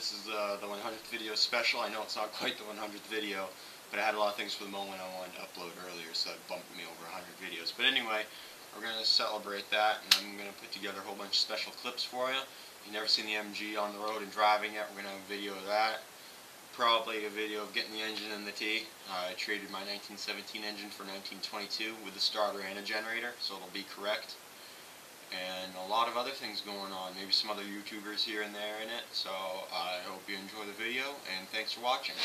this is the 100th video special. I know it's not quite the 100th video, but I had a lot of things for the moment I wanted to upload earlier, so that bumped me over 100 videos. But anyway, we're going to celebrate that, and I'm going to put together a whole bunch of special clips for you. If you've never seen the MG on the road and driving yet, we're going to have a video of that. Probably a video of getting the engine in the T. I traded my 1917 engine for 1922 with a starter and a generator, so it'll be correct. And a lot of other things going on, maybe some other YouTubers here and there in it, so I hope you enjoy the video, and thanks for watching.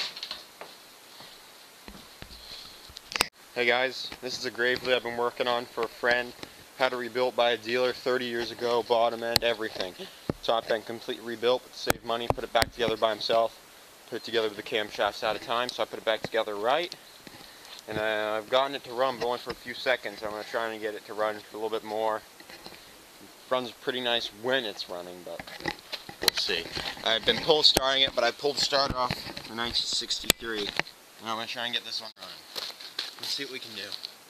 Hey guys, this is a Gravely I've been working on for a friend. Had it rebuilt by a dealer 30 years ago, bottom end, everything. Top end complete rebuilt, but to save money, put it back together by himself. Put it together with the camshafts at a time, so I put it back together right. And I've gotten it to run, but only for a few seconds. I'm going to try and get it to run a little bit more. It runs pretty nice when it's running, but we'll see. I've been pull starting it, but I pulled the starter off in 1963. And I'm going to try and get this one running. Let's see what we can do.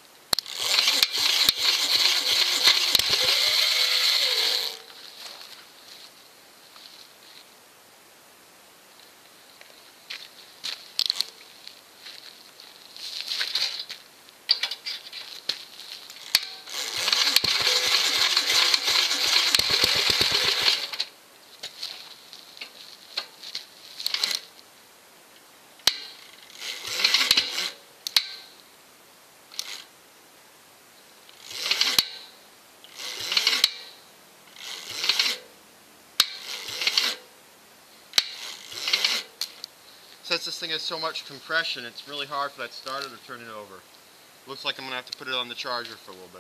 Since this thing has so much compression, it's really hard for that starter to turn it over. Looks like I'm going to have to put it on the charger for a little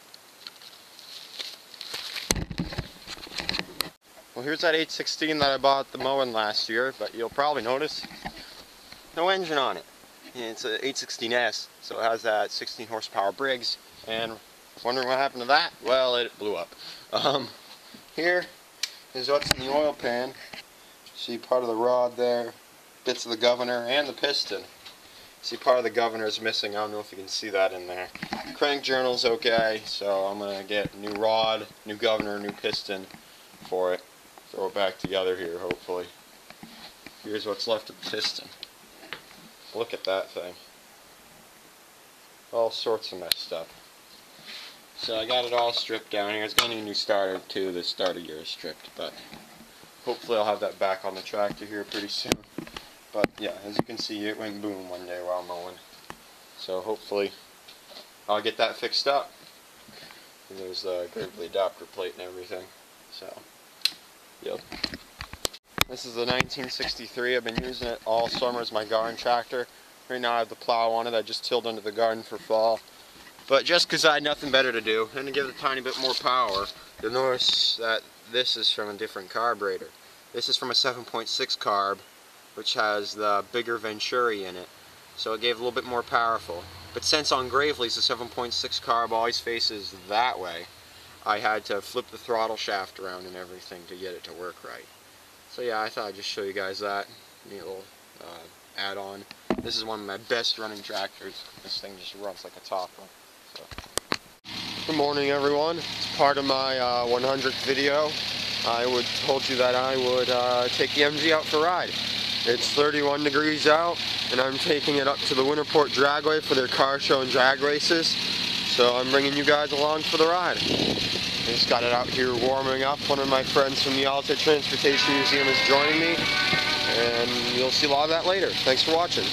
bit. Well, here's that 816 that I bought at the mowing last year, but you'll probably notice no engine on it. It's an 816S, so it has that 16 horsepower Briggs, and wondering what happened to that? Well, it blew up. Here is what's in the oil pan. See part of the rod there. Bits of the governor and the piston. See, part of the governor is missing. I don't know if you can see that in there. Crank journal's okay, so I'm going to get a new rod, new governor, new piston for it. Throw it back together here, hopefully. Here's what's left of the piston. Look at that thing. All sorts of messed up. So I got it all stripped down here. It's going to need a new starter too. The starter gear is stripped, but hopefully I'll have that back on the tractor here pretty soon. But yeah, as you can see, it went boom one day while mowing. So hopefully I'll get that fixed up. And there's the Gravely adapter plate and everything. So, yep. This is the 1963. I've been using it all summer as my garden tractor. Right now I have the plow on it. I just tilled under the garden for fall. But just because I had nothing better to do, and to give it a tiny bit more power, you'll notice that this is from a different carburetor. This is from a 7.6 carb, which has the bigger Venturi in it, so it gave a little bit more powerful. But since on Gravely's the 7.6 carb always faces that way, I had to flip the throttle shaft around and everything to get it to work right. So yeah, I thought I'd just show you guys that neat little add-on. This is one of my best running tractors. This thing just runs like a top one. So. Good morning, everyone. It's part of my 100th video. I told you that I would take the MG out for a ride. It's 31 degrees out, and I'm taking it up to the Winterport dragway for their car show and drag races. So I'm bringing you guys along for the ride. I just got it out here warming up. One of my friends from the Alta Transportation Museum is joining me, and you'll see a lot of that later. Thanks for watching.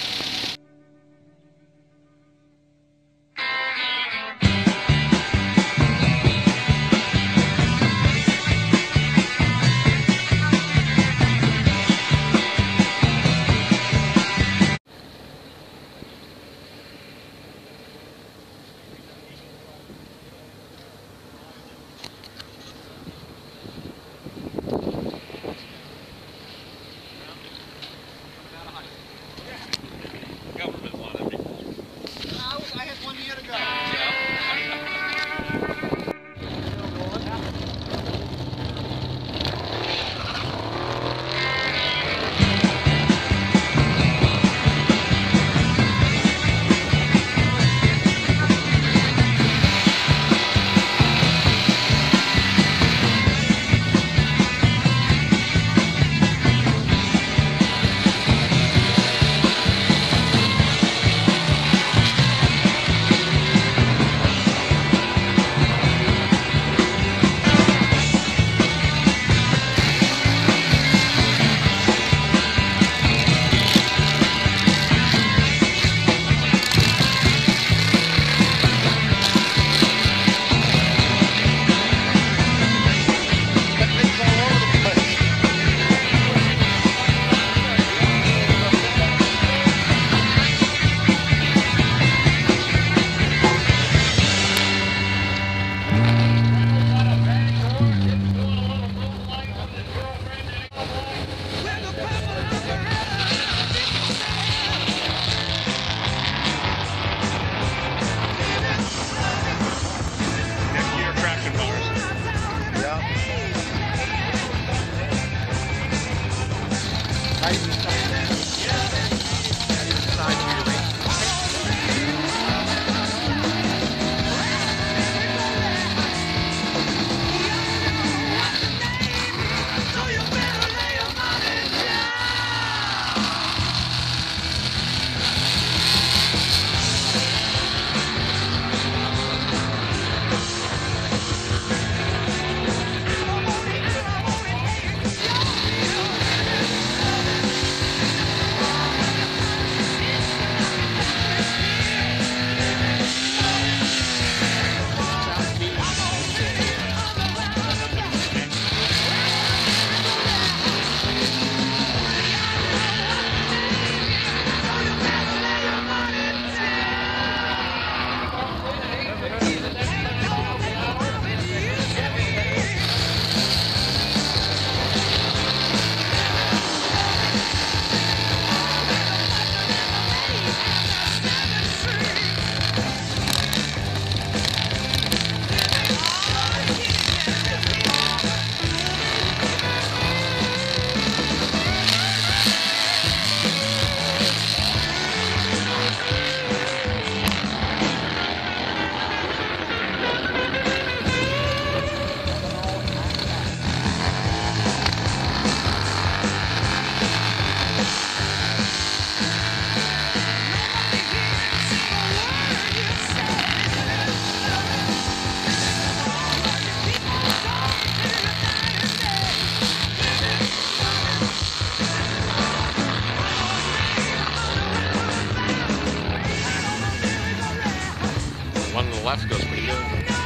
One on the left goes pretty good.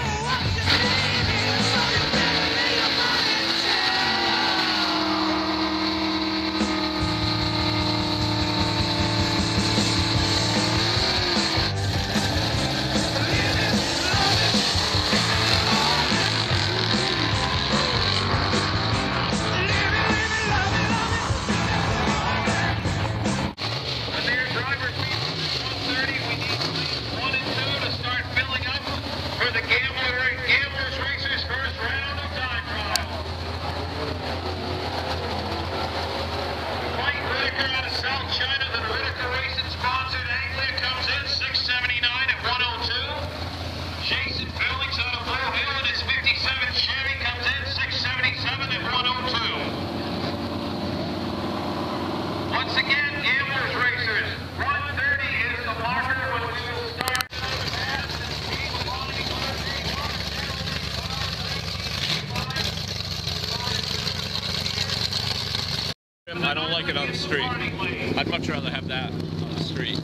I don't like it on the street. I'd much rather have that on the street.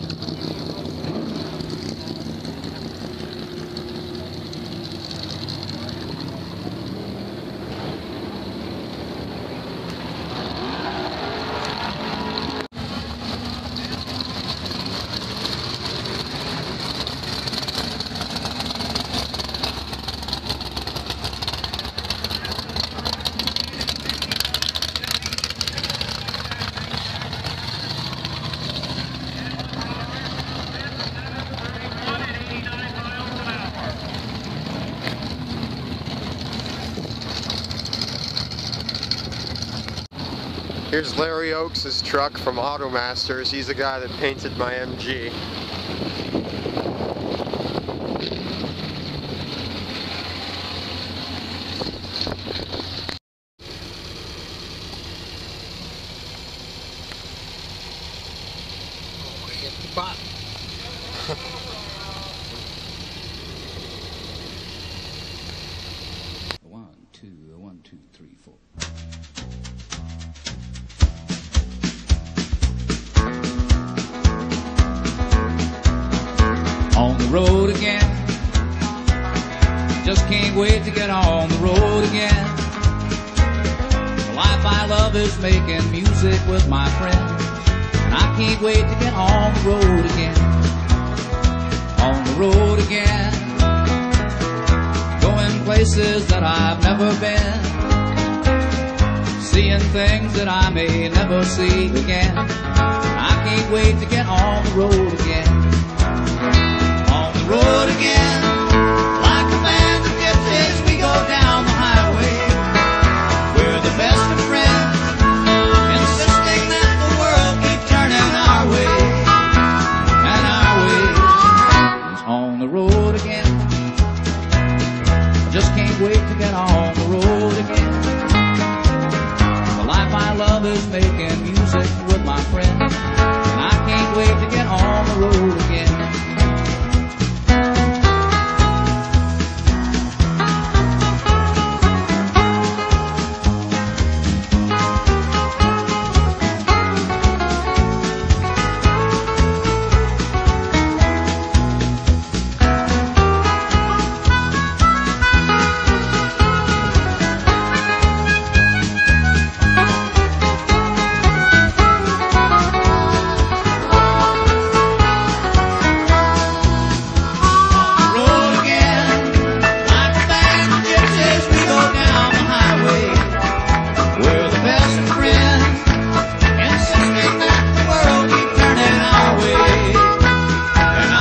Here's Larry Oaks' truck from Automasters. He's the guy that painted my MG. Oh, hit the button. 1, 2, 1, 2, 3, 4. On the road again, just can't wait to get on the road again. The life I love is making music with my friends, and I can't wait to get on the road again. On the road again, going places that I've never been, seeing things that I may never see again. I can't wait to get on the road again. Road again, like a band of gypsies, we go down the highway. We're the best of friends, insisting that the world my friend, and I can't wait to get on the road again.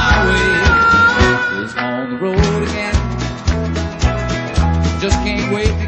Just can't wait